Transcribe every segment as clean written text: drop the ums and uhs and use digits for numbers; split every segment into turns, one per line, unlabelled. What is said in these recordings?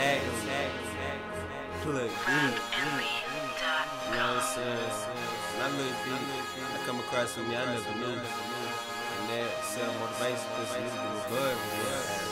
Plug deep. You know what I'm saying? When I look deep, I come across with me I never knew. And that self-motivation puts me above me.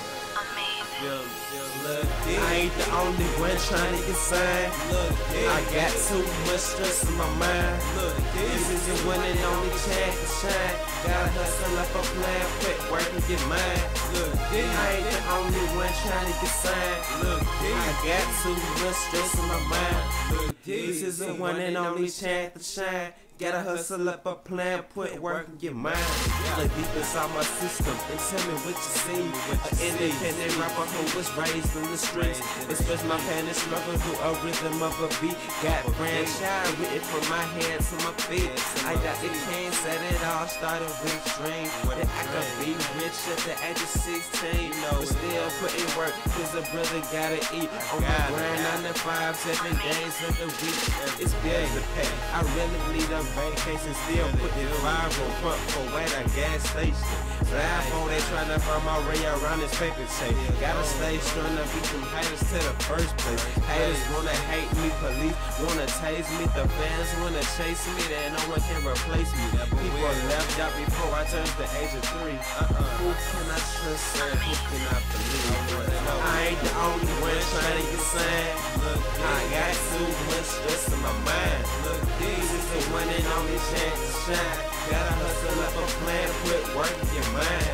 I ain't the only one trying to get signed. I got too much stress in my mind. This is the one and only chance to shine. Gotta hustle up a plan, quit work and get mine. I ain't the only one trying to get signed. I got too much stress in my mind. This is the one and only chance to shine. Gotta hustle up a plan, put work and get mine. Look deep inside my system and tell me what you see. An independent rapper who was raised in the streets. Express my pain and struggle through a rhythm of a beat. Got franchise written from my head to my feet. I got the king, said it all started with a dream that I could be rich at the age of 16. But still putting work, cause a brother gotta eat. On my grind 9 to 5, 7 days of the week. It's bills to pay, I really need a vacation, still putting viral pump for at a gas station. Slide phone, they tryna find my way around this paper chase. Gotta stay strong to beat them haters to the first place. Haters wanna hate me, police wanna tase me, the fans wanna chase me, then no one can replace me. People left out before I turned the age of 3. Who can I trust and who can I believe? I ain't the only one trying to get signed. I got too much stress in my mind. This is the one and only chance to shine. Gotta hustle up a plan, put work in your mind.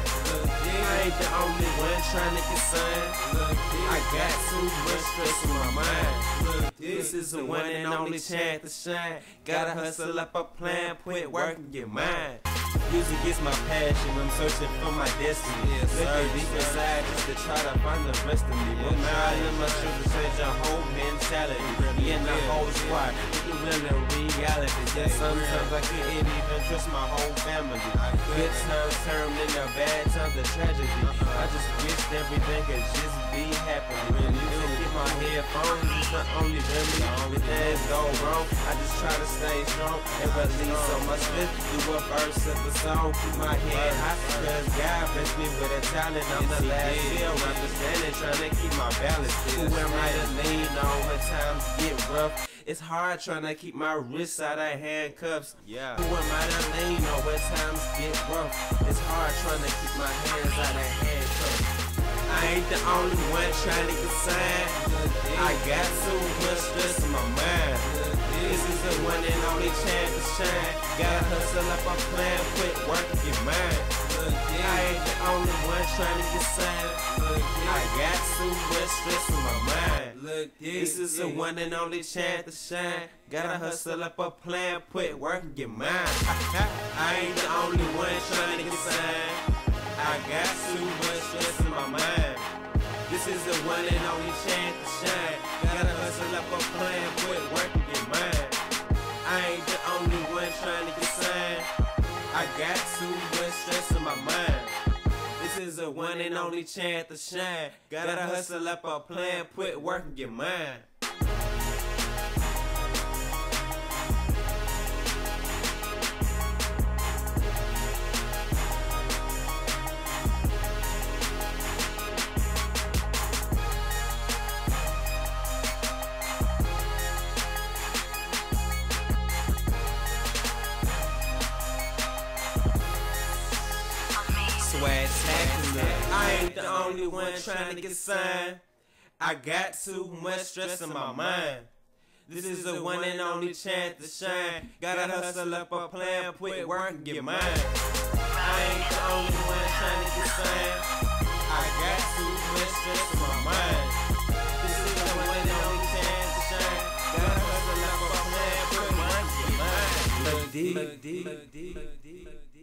I ain't the only one trying to get signed. I got too much stress in my mind. This is the one and only chance to shine. Gotta hustle up a plan, put work in your mind. Music is my passion, I'm searching for my destiny. Looking deep inside just to try to find the rest of me. But now I let my children change your whole mentality. Me and the whole squad, looking real in reality. Yeah, sometimes I couldn't even trust my whole family. Good times turned into bad times to tragedy. I just wished everything could just be happy. When you can get my headphones, it's not only remedy. When things go wrong, I just try to stay strong and release so much spit through a verse of the song. Keep my head high, cause God blessed me with a talent. I'm the last still understanding, trying to keep my balance. Who am I to lean on when times get rough? It's hard trying to keep my wrists out of handcuffs. Who am I to lean on when times get rough? It's hard trying to keep my hands out of handcuffs. I ain't the only one trying to get signed. I got too much stress in my mind. This is the one and only chance to shine. Gotta hustle up a plan, put work in your mind. I ain't the only one trying to get signed. I got too much stress in my mind. This is the one and only chance to shine. Gotta hustle up a plan, put work in your mind. I ain't the only one trying to get signed. I got too much stress in my mind. This is the one and only chance to shine. Gotta hustle up a plan, put work in your mind. I ain't the only one trying to get signed. I got too much stress in my mind. This is the one and only chance to shine. Gotta hustle up a plan, put work in your mind. I ain't the only one trying to get signed. I got too much stress in my mind. This is the one and only chance to shine. Gotta hustle up a plan, put work in your mind. I ain't the only one trying to get signed. I got too much stress in my mind. This is the one and only chance to shine. Gotta hustle up a plan, put work in your mind. Look deep.